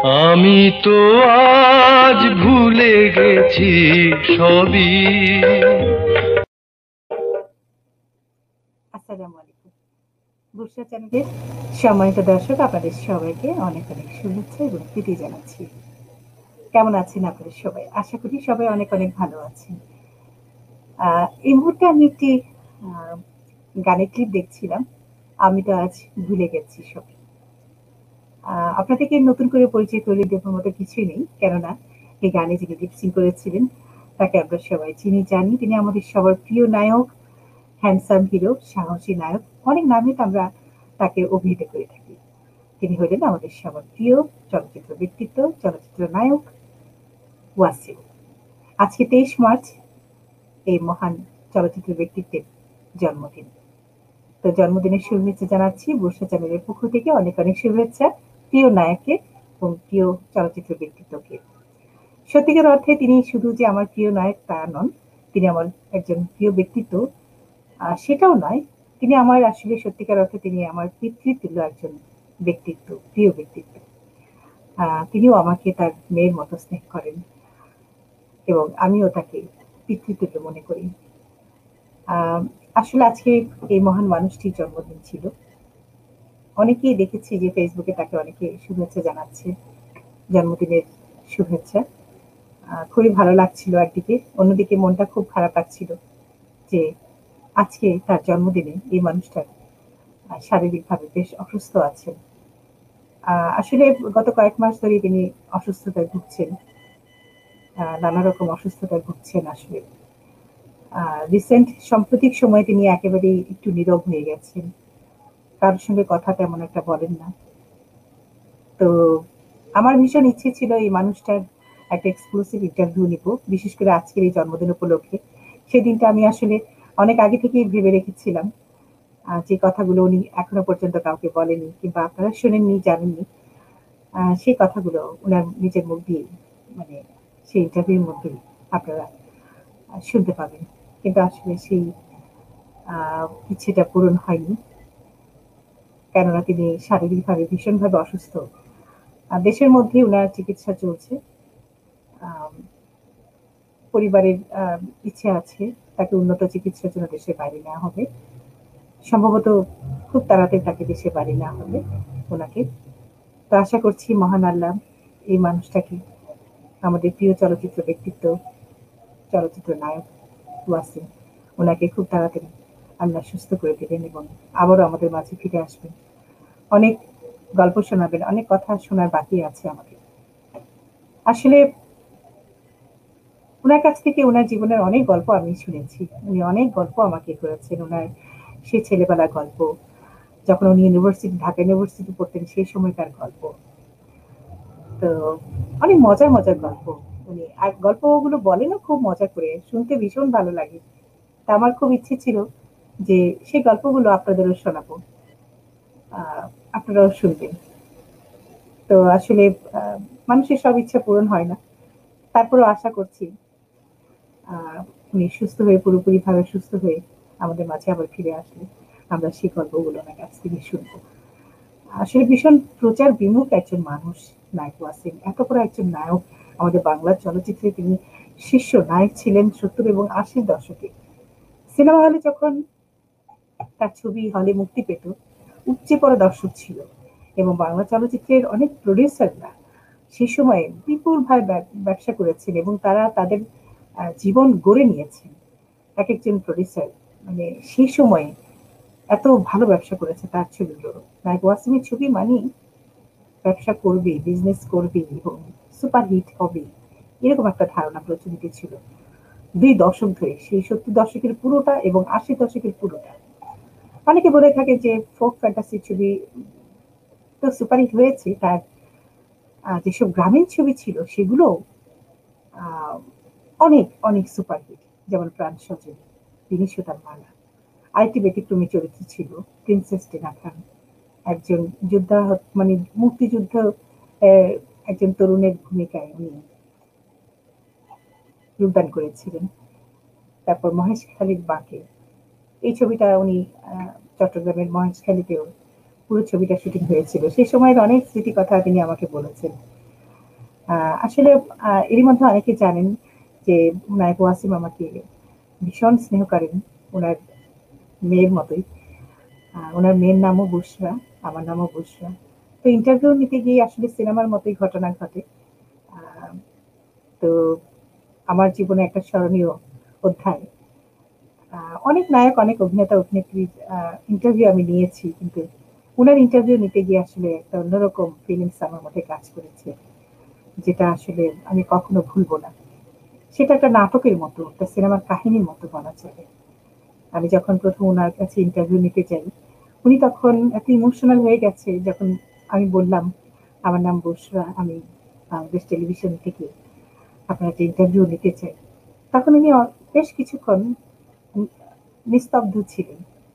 আমি তো আজ ভুলে গেছি সবই। আসসালামু আলাইকুম। বুশরা চ্যানেলের সম্মানিত দর্শক, আপনাদের সবাইকে অনেক অনেক শুভেচ্ছা এবং প্রীতি জানাচ্ছি। কেমন আছেন আপনাদের সবাই? আশা করি সবাই অনেক অনেক ভালো আছেন। এই মুহূর্তে আমি একটি গানের ক্লিপ দেখছিলাম। আমি তো আজ ভুলে গেছি সবই। আপনাদেরকে নতুন করে পরিচয় করে দেওয়ার মতো কিছুই নেই, কেননা এই গানে যিনি লিপসিং করেছিলেন তাকে আমরা সবাই চিনি জানি। তিনি আমাদের সবার প্রিয় নায়ক, হ্যান্ডসাম হিরো, সাহসী নায়ক, অনেক নামে আমরা তাকে অভিহিত করে থাকি। তিনি হলেন আমাদের সবার প্রিয় চলচ্চিত্র ব্যক্তিত্ব, চলচ্চিত্র নায়ক ওয়াসিম। আজকে 23 মার্চ এই মহান চলচ্চিত্র ব্যক্তিত্বের জন্মদিন। তো জন্মদিনের শুভেচ্ছা জানাচ্ছি বুশরা চ্যানেলের পক্ষ থেকে, অনেক অনেক শুভেচ্ছা প্রিয় নায়ককে এবং প্রিয় চলচ্চিত্র ব্যক্তিত্বকে। সত্যিকার অর্থে তিনি শুধু যে আমার প্রিয় নায়ক তা নন, তিনি আমার একজন প্রিয় ব্যক্তিত্ব সেটাও নয়। তিনি আমার আসলে সত্যিকার অর্থে তিনি আমার পিতৃতুল্য একজন ব্যক্তিত্ব, প্রিয় ব্যক্তিত্ব। তিনিও আমাকে তার মেয়ের মতো স্নেহ করেন এবং আমিও তাকে পিতৃতুল্য মনে করি। আসলে আজকে এই মহান মানুষটির জন্মদিন ছিল। অনেকেই দেখেছি যে ফেসবুকে তাকে অনেকে শুভেচ্ছা জানাচ্ছে, জন্মদিনের শুভেচ্ছা। খুবই ভালো লাগছিল একদিকে, অন্যদিকে মনটা খুব খারাপ লাগছিল যে আজকে তার জন্মদিনে এই মানুষটার শারীরিকভাবে বেশ অসুস্থ আছেন। আসলে গত কয়েক মাস ধরে তিনি অসুস্থতায় ভুগছেন, নানা রকম অসুস্থতায় ভুগছেন। আসলে রিসেন্ট সাম্প্রতিক সময়ে তিনি একেবারেই একটু নীরব হয়ে গেছেন, কারোর সঙ্গে কথা তেমন একটা বলেন না। তো আমার ভীষণ ইচ্ছে ছিল এই মানুষটার একটা এক্সক্লুসিভ ইন্টারভিউ নিব, বিশেষ করে আজকের এই জন্মদিন উপলক্ষে। সেদিনটা আমি আসলে অনেক আগে থেকেই ভেবে রেখেছিলাম, যে কথাগুলো উনি এখনো পর্যন্ত কাউকে বলেনি কিংবা আপনারা শোনেননি, জানেননি, সেই কথাগুলো উনার নিজের মুখ দিয়ে, মানে সেই ইন্টারভিউর মধ্যেই আপনারা শুনতে পাবেন। কিন্তু আসলে সেই ইচ্ছেটা পূরণ হয়নি, কেননা তিনি শারীরিকভাবে ভীষণভাবে অসুস্থ। দেশের মধ্যে উনার চিকিৎসা চলছে। পরিবারের ইচ্ছে আছে তাকে উন্নত চিকিৎসার জন্য দেশের বাইরে নেওয়া হবে। সম্ভবত খুব তাড়াতাড়ি তাকে দেশের বাইরে নেওয়া হবে ওনাকে। তো আশা করছি মহান আল্লাহ এই মানুষটাকে, আমাদের প্রিয় চলচ্চিত্র ব্যক্তিত্ব, চলচ্চিত্র নায়ক ওয়াসিম, ওনাকে খুব তাড়াতাড়ি আল্লাহ সুস্থ করে দেবেন এবং আবারও আমাদের মাঝে ফিরে আসবেন। অনেক গল্প শোনাবেন, অনেক কথা শোনার বাকি আছে আমাদের। আসলে ওনার কাছ থেকে ওনার জীবনের অনেক গল্প আমি শুনেছি। উনি অনেক গল্প আমাকে করেছেন, ওনার সে ছেলেবেলার গল্প, যখন উনি ঢাকা ইউনিভার্সিটি পড়তেন সেই সময়কার গল্প। তো অনেক মজার মজার গল্প উনি, আর গল্পগুলো বলেনও খুব মজা করে, শুনতে ভীষণ ভালো লাগে। তা আমার খুব ইচ্ছে ছিল যে সেই গল্পগুলো আপনাদেরও শোনাবো, আপনারাও শুনবেন। তো আসলে মানুষের সব ইচ্ছা পূরণ হয় না, তারপরেও আশা করছি উনি সুস্থ হয়ে, পুরোপুরি ভাবে সুস্থ হয়ে আমাদের মাঝে আবার ফিরে আসলে আমরা সেই গল্পগুলো ওনার কাছ থেকে শুনবো। আসলে ভীষণ প্রচার বিমুখ একজন মানুষ নায়ক ওয়াসিম। এত বড় একজন নায়ক, আমাদের বাংলা চলচ্চিত্রে তিনি শীর্ষ নায়ক ছিলেন 70 এবং 80-র দশকে। সিনেমা হলে যখন তার ছবি হলে মুক্তি পেত, উপচে পড়া দর্শক ছিল এবং বাংলা চলচ্চিত্রের অনেক প্রডিউসাররা সেই সময়ে বিপুলভাবে ব্যবসা করেছেন এবং তারা তাদের জীবন গড়ে নিয়েছেন। এক একজন প্রডিউসার মানে সেই সময়ে এত ভালো ব্যবসা করেছে তার ছবিগুলো। নায়ক ওয়াসিমের ছবি মানে ব্যবসা করবে, বিজনেস করবে এবং সুপার হিট হবে, এরকম একটা ধারণা প্রচলিত ছিল 2 দশক ধরে, সেই 70 দশকের পুরোটা এবং 80 দশকের পুরোটা। অনেকে বলে থাকে যে ফোক ফ্যান্টাসি ছবি তো সুপারহিট হয়েছে, তার যেসব গ্রামীণ ছবি ছিল সেগুলো অনেক অনেক সুপারহিট, যেমন প্রাণ সজনী, তিনি সুতার মালা। আরেকটি ব্যতিক্রমী চরিত্র ছিল প্রিন্সেস টেনা খান, একজন যোদ্ধা, মানে মুক্তিযুদ্ধ একজন তরুণের ভূমিকায় উনি যোগদান করেছিলেন। তারপর মহেশখালীর বাঁকে, এই ছবিটা উনি চট্টগ্রামের মহেশখালীতেও পুরো ছবিটা শুটিং হয়েছিল। সেই সময়ের অনেক স্মৃতি কথা তিনি আমাকে বলেছেন। আসলে এরই মধ্যে অনেকে জানেন যে নায়ক ওয়াসিম আমাকে ভীষণ স্নেহ করেন ওনার মেয়ের মতোই। ওনার মেয়ের নামও বুশরা, আমার নামও বুশরা। তো ইন্টারভিউ নিতে গিয়ে আসলে সিনেমার মতোই ঘটনা ঘটে। আহ, তো আমার জীবনে একটা স্মরণীয় অধ্যায়। অনেক নায়ক, অনেক অভিনেতা অভিনেত্রীর ইন্টারভিউ আমি নিয়েছি, কিন্তু ওনার ইন্টারভিউ নিতে গিয়ে আসলে একটা অন্যরকম ফিলিংস আমার মধ্যে কাজ করেছে, যেটা আসলে আমি কখনো ভুলবো না। সেটা একটা নাটকের মতো, একটা সিনেমার কাহিনীর মতো বলা চলে। আমি যখন প্রথম ওনার কাছে ইন্টারভিউ নিতে যাই, উনি তখন এত ইমোশনাল হয়ে গেছে যখন আমি বললাম আমার নাম বুশরা, আমি বাংলাদেশ টেলিভিশন থেকে আপনার একটা ইন্টারভিউ নিতে চাই। তখন উনি বেশ কিছুক্ষণ নিস্তব্ধ ছিলেন।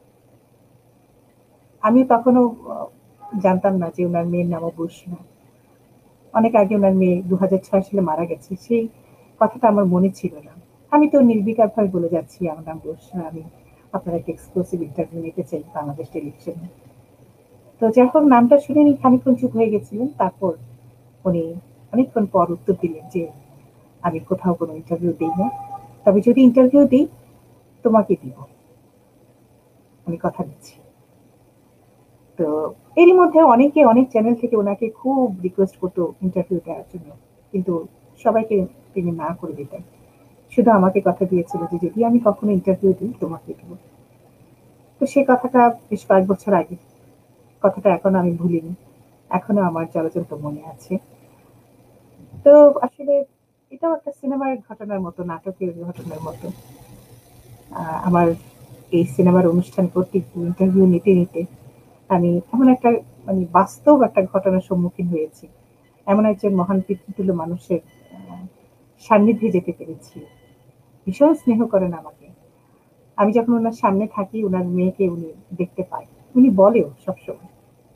আমি তখনও জানতাম না যে উনার মেয়ের নামও বুশরা। অনেক আগে উনার মেয়ে 2006 সালে মারা গেছে, সেই কথাটা আমার মনে ছিল না। আমি তো নির্বিকার ভাবে বলে যাচ্ছি আমার নাম বুশরা, আমি আপনার একটা এক্সক্লুসিভ ইন্টারভিউ নিতে চাই বাংলাদেশ টেলিভিশনে। তো যখন নামটা শুনে উনি খানিকক্ষণ চুপ হয়ে গেছিলেন, তারপর উনি অনেকক্ষণ পর উত্তর দিলেন যে আমি কোথাও কোনো ইন্টারভিউ দিই না, তবে যদি ইন্টারভিউ দিই তোমাকে দিব, আমি কথা দিচ্ছি। তো এরই মধ্যে অনেকে অনেক চ্যানেল থেকে ওনাকে খুব রিকোয়েস্ট করতো ইন্টারভিউ দেওয়ার জন্য, কিন্তু সবাইকে তিনি না করে দিতেন। শুধু আমাকে কথা দিয়েছিল যে যদি আমি কখনো ইন্টারভিউ দিই তোমাকে দিব। তো সে কথাটা বেশ কয়েক বছর আগে, কথাটা এখনো আমি ভুলিনি, এখনো আমার জলজন্ত মনে আছে। তো আসলে এটাও একটা সিনেমার ঘটনার মতো, নাটকের ঘটনার মতো। আমার এই সিনেমার অনুষ্ঠান করতে ইন্টারভিউ নিতে নিতে আমি এমন একটা মানে বাস্তব একটা ঘটনার সম্মুখীন হয়েছি। এমন একজন মহান পিতৃতুল্য মানুষের আহ, সান্নিধ্যে যেতে পেরেছি। ভীষণ স্নেহ করেন আমাকে। আমি যখন ওনার সামনে থাকি, ওনার মেয়েকে উনি দেখতে পাই, উনি বলেও সবসময়।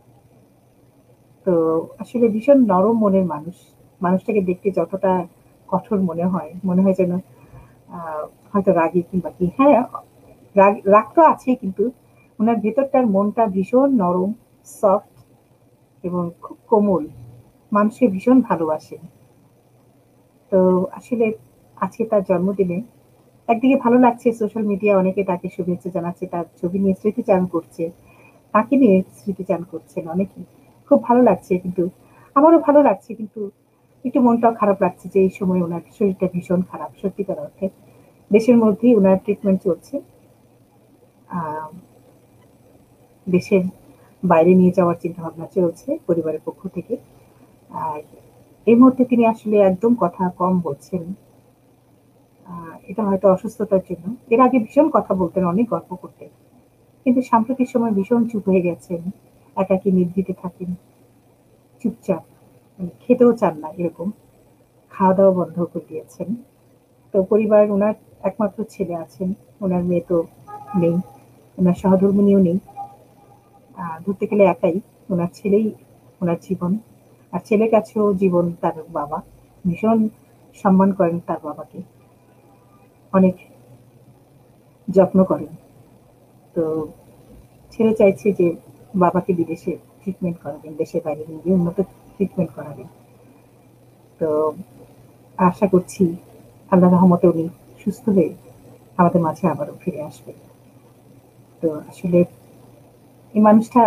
তো আসলে ভীষণ নরম মনের মানুষ। মানুষটাকে দেখতে যতটা কঠোর মনে হয়, মনে হয় যেন হয়তো রাগী কিংবা কি। হ্যাঁ, রাগ তো আছেই, কিন্তু ওনার ভেতরটার মনটা ভীষণ নরম, সফট এবং খুব কোমল। মানুষকে ভীষণ ভালোবাসেন। তো আসলে আজকে তার জন্মদিনে একদিকে ভালো লাগছে, সোশ্যাল মিডিয়া অনেকে তাকে শুভেচ্ছা জানাচ্ছে, তার ছবি নিয়ে স্মৃতিচারণ করছে, তাকে নিয়ে স্মৃতিচারণ করছেন অনেকে। খুব ভালো লাগছে, কিন্তু আমারও ভালো লাগছে, কিন্তু একটু মনটাও খারাপ লাগছে যে এই সময় ওনার শরীরটা ভীষণ খারাপ, সত্যিকার অর্থে। দেশের মধ্যেই ওনার ট্রিটমেন্ট চলছে। আহ দেশের বাইরে নিয়ে যাওয়ার চিন্তা ভাবনা চলছে পরিবারের পক্ষ থেকে। আর এই মুহূর্তে তিনি আসলে একদম কথা কম বলছেন। এটা হয়তো অসুস্থতার জন্য। এর আগে ভীষণ কথা বলতেন, অনেক গল্প করতেন, কিন্তু সাম্প্রতিক সময় ভীষণ চুপ হয়ে গেছেন, একাকী নিভৃতে থাকেন, চুপচাপ, মানে খেতেও চান না এরকম, খাওয়া দাওয়া বন্ধ করে দিয়েছেন। তো পরিবার, ওনার একমাত্র ছেলে আছেন, ওনার মেয়ে তো নেই, ওনার সহধর্মিণীও নেই। ধরতে গেলে একাই, ওনার ছেলেই ওনার জীবন। আর ছেলের কাছেও জীবন তার বাবা। ভীষণ সম্মান করেন তার বাবাকে, অনেক যত্ন করেন। তো ছেলে চাইছে যে বাবাকে বিদেশে ট্রিটমেন্ট করাবেন, দেশের বাইরে নিয়ে গিয়ে উন্নত ট্রিটমেন্ট করাবেন। তো আশা করছি আল্লাহ রহমতে উনি সুস্থ হয়ে আমাদের মাঝে আবারও ফিরে আসবেন। তো আসলে এই মানুষটা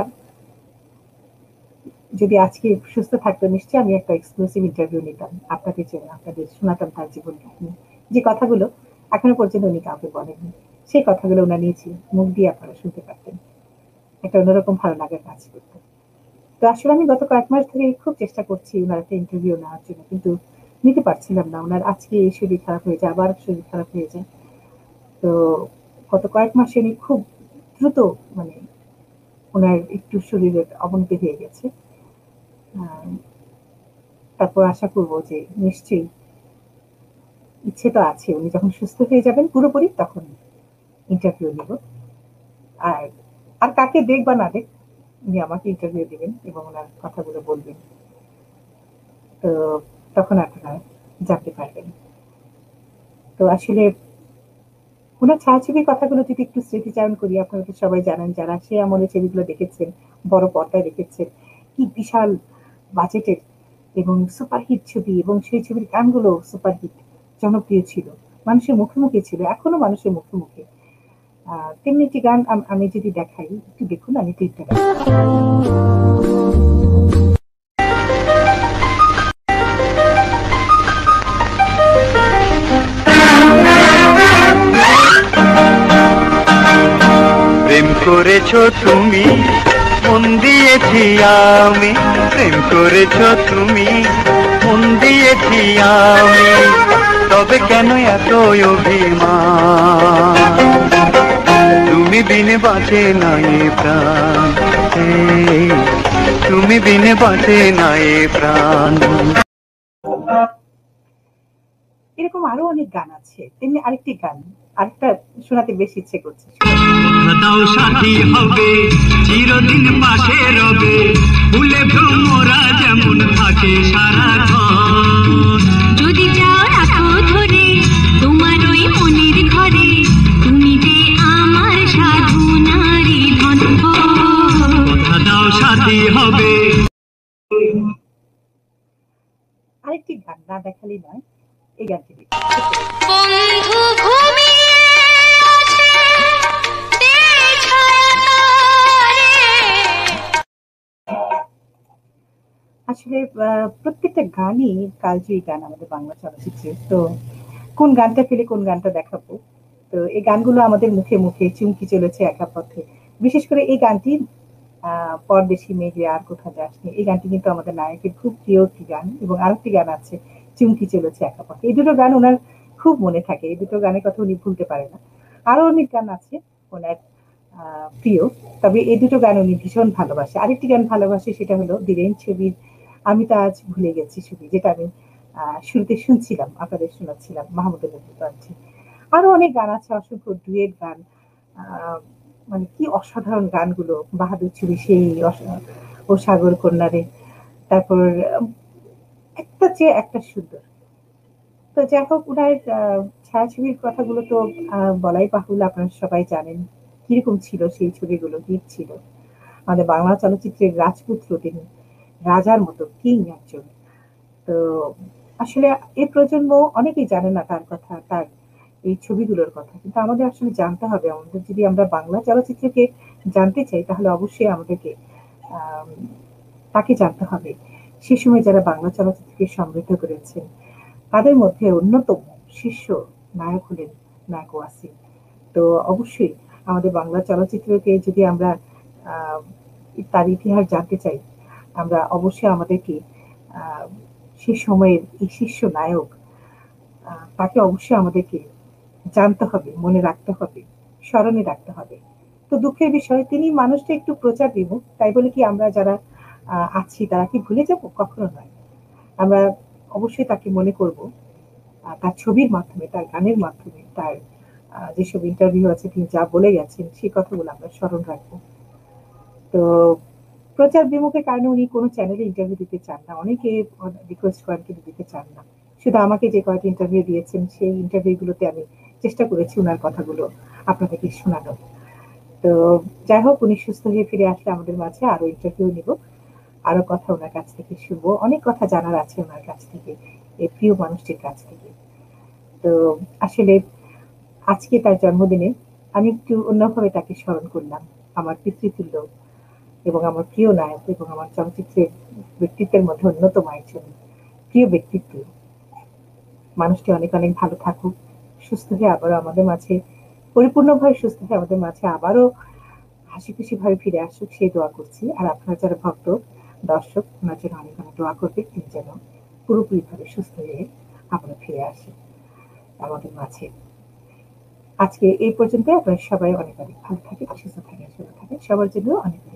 যদি আজকে সুস্থ থাকতো, নিশ্চয়ই আমি একটা এক্সক্লুসিভ ইন্টারভিউ নিতাম আপনাদের জন্য, আপনাদের শোনাতাম তার জীবন কাহিনী, যে কথাগুলো এখনো পর্যন্ত উনি কাউকে বলেননি। সেই কথাগুলো ওনার নিয়েছি, মুখ দিয়ে আপনারা শুনতে পারতেন, একটা অন্যরকম ভালো লাগার কাজ করতো। তো আসলে আমি গত কয়েক মাস ধরে খুব চেষ্টা করছি ওনার একটা ইন্টারভিউ নেওয়ার জন্য, কিন্তু নিতে পারছিলাম না। ওনার আজকে এই শরীর খারাপ হয়ে যায়, আবার শরীর খারাপ হয়ে যায়। তো গত কয়েক মাসে উনি খুব দ্রুত, মানে ওনার একটু শরীরের অবনতি হয়ে গেছে। আহ, তারপর আশা করবো যে নিশ্চয়ই, ইচ্ছে তো আছে, উনি যখন সুস্থ হয়ে যাবেন পুরোপুরি তখন ইন্টারভিউ নিব। আর আর কাকে দেখ বা না দেখ, উনি আমাকে ইন্টারভিউ দিবেন এবং ওনার কথাগুলো বলবেন। তো তখন আপনারা জানতে পারবেন। তো আসলে ওনার ছায়াছবির কথাগুলো যদি একটু স্মৃতিচারণ করি, আপনারা তো সবাই জানেন যারা সে আমলে ছবিগুলো দেখেছেন, বড় পর্দায় দেখেছেন, কি বিশাল বাজেটের এবং সুপারহিট ছবি, এবং সেই ছবির গানগুলো সুপারহিট, জনপ্রিয় ছিল, মানুষের মুখে মুখে ছিল, এখনো মানুষের মুখে মুখে। তেমনি একটি গান আমি যদি দেখাই, একটু দেখুন, আমি ক্লিপটা দেখাই। প্রেম করেছো তুমি, মন দিয়েছি আমি, প্রেম করেছো তুমি, মন দিয়েছি আমি, তবে কেন এত অভিমান? তুমি বিনে বাঁচে না এ প্রাণ, তুমি বিনে বাঁচে না এ প্রাণ। এরকম আরো অনেক গান আছে। তেমনি আরেকটি গান, আরেকটা শোনাতে বেশ ইচ্ছে করছে। দাও সাথী হবে, চিরদিন পাশে রবে, ফুলে ভ্রমরা যেমন থাকে সারাক্ষণ। যদি যাও রাখো ধরে তোমার ওই মনের ঘরে, তুমি যে আমার সাধু নারী ধন। কথা দাও সাথী হবে। আরেকটি গান না দেখালেই নয়, এই গানটি দেখি। বন্ধু ঘুমিয়ে আছে ছায়াতলে। আসলে প্রত্যেকটা গানই কালজয়ী গান আমাদের বাংলা চলচ্চিত্রে। তো কোন গানটা ফেলে কোন গানটা দেখাবো? তো এই গানগুলো আমাদের মুখে মুখে চুমকি চলেছে একা পথে। বিশেষ করে এই গানটি পরদেশি মেঘে আর কোথা যাসনি, এই গানটি কিন্তু আমাদের নায়কের খুব প্রিয় একটি গান। এবং আরেকটি গান আছে, চুমকি চলেছে একা পথে। এই দুটো গান ওনার খুব মনে থাকে, এই দুটো গানের কথা উনি ভুলতে পারে না। আরো অনেক গান আছে ওনার প্রিয়, তবে এই দুটো গান উনি ভীষণ ভালোবাসে। আরেকটি গান ভালোবাসে, সেটা হলো বীরেন ছবির আমি তো আজ ভুলে গেছি ছবি, যেটা আমি শুরুতে শুনছিলাম, আপনাদের শোনাচ্ছিলাম মাহমুদুল কণ্ঠে। আরো অনেক গান আছে, অসংখ্য ডুয়েট গান। মানে কি অসাধারণ গানগুলো! বাহাদুর ছবি সেই ও সাগর কন্যারে, তারপর একটা চেয়ে একটা সুন্দর। তো যাই হোক, ওনার ছায়াছবির কথাগুলো তো বলাই বাহুল্য, আপনারা সবাই জানেন কিরকম ছিল সেই ছবিগুলো, হিট ছিল। আমাদের বাংলা চলচ্চিত্রের রাজপুত্র তিনি, রাজার মতো কিং একজন। তো আসলে এই প্রজন্ম অনেকেই জানে না তার কথা, তার এই ছবিগুলোর কথা, কিন্তু আমাদের আসলে জানতে হবে। আমাদের যদি আমরা বাংলা চলচ্চিত্রকে জানতে চাই, তাহলে অবশ্যই আমাদেরকে তাকে জানতে হবে। সে সময় যারা বাংলা চলচ্চিত্রকে সমৃদ্ধ করেছেন, তাদের মধ্যে অন্যতম শীর্ষ নায়ক হলেন নায়ক ওয়াসিম। তো অবশ্যই আমাদের বাংলা চলচ্চিত্রকে যদি আমরা তার ইতিহাস জানতে চাই, আমরা অবশ্যই আমাদেরকে সে সময়ের এই শীর্ষ নায়ক, তাকে অবশ্যই আমাদেরকে জানতে হবে, মনে রাখতে হবে, স্মরণে রাখতে হবে। তো দুঃখের বিষয়, তিনি মানুষটা একটু প্রচার বিমুখ, তাই বলে কি আমরা যারা আছি তারা কি ভুলে যাব? কখনো নয়। আমরা অবশ্যই তাকে মনে করব তার ছবির মাধ্যমে, তার গানের মাধ্যমে, তার যেসব ইন্টারভিউ আছে তিনি যা বলে গেছেন সেই কথাগুলো আমরা স্মরণ রাখবো। তো প্রচার বিমুখের কারণে উনি কোনো চ্যানেলে ইন্টারভিউ দিতে চান না, অনেকে রিকোয়েস্ট করেন কিন্তু দিতে চান না। শুধু আমাকে যে কয়েকটি ইন্টারভিউ দিয়েছেন, সেই ইন্টারভিউ গুলোতে আমি চেষ্টা করেছি ওনার কথাগুলো আপনাদেরকে শোনানোর। তো যাই হোক, উনি সুস্থ হয়ে ফিরে আসলে আমাদের মাঝে আরো ইন্টারভিউ নিব, আরো কথা ওনার কাছ থেকে শুনবো, অনেক কথা জানার আছে ওনার কাছ থেকে, এই প্রিয় মানুষটির কাছ থেকে। তো আসলে আজকে তার জন্মদিনে আমি একটু অন্যভাবে তাকে স্মরণ করলাম, আমার পিতৃতুল্য এবং আমার প্রিয় নায়ক এবং আমার চলচ্চিত্রের ব্যক্তিত্বের মধ্যে অন্যতম একজন প্রিয় ব্যক্তিত্ব। মানুষটি অনেক অনেক ভালো থাকুক, সুস্থ হয়ে আবারও আমাদের মাঝে, পরিপূর্ণভাবে সুস্থ হয়ে আমাদের মাঝে আবারও হাসি খুশি ভাবে ফিরে আসুক, সেই দোয়া করছি। আর আপনারা যারা ভক্ত দর্শক, ওনার জন্য অনেক অনেক দোয়া করবে, তিনি যেন পুরোপুরি ভাবে সুস্থ হয়ে আবারও ফিরে আসে আমাদের মাঝে। আজকে এই পর্যন্ত। আপনারা সবাই অনেক অনেক ভালো থাকেন, সুস্থ থাকেন, সুন্দর থাকেন, সবার জন্য অনেক